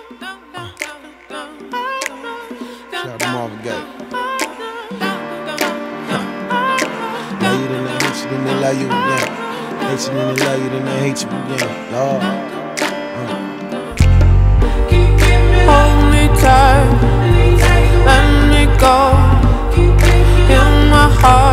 Shout out to Marvin Gaye. Love you, then they hate you, then they love you again. Hate you, then they love you, then they hate you again. Lord. Hold me tight, let me go. In my heart